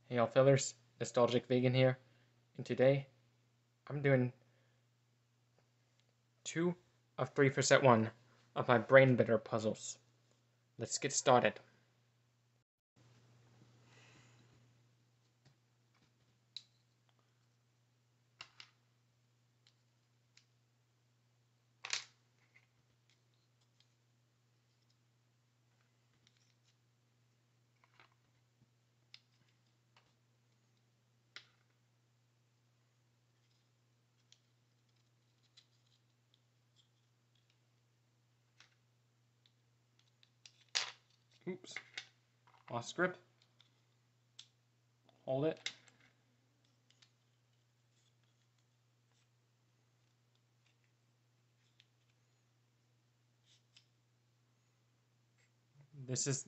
Hey all fillers, Nostalgic Vegan here, and today I'm doing 2 of 3 for set 1 of my brain bitter puzzles. Let's get started. Oops, lost grip. Hold it. This is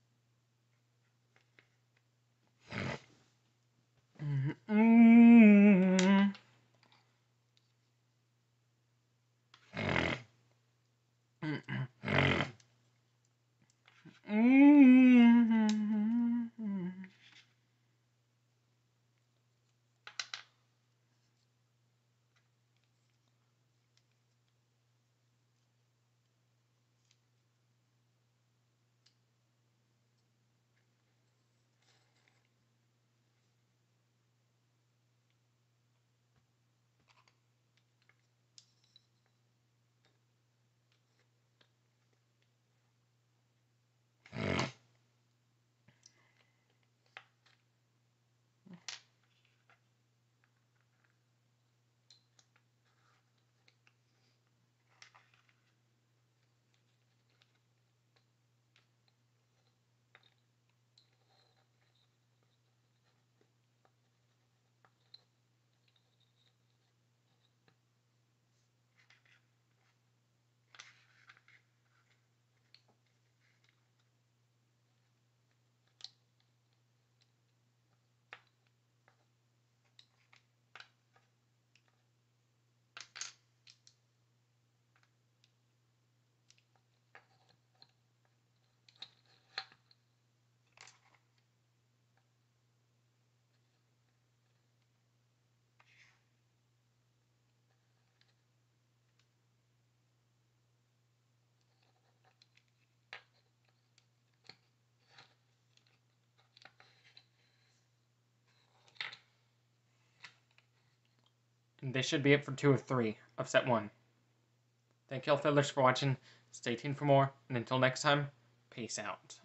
This should be it for 2 of 3 of set 1. Thank you all fillers for watching. Stay tuned for more, and until next time, peace out.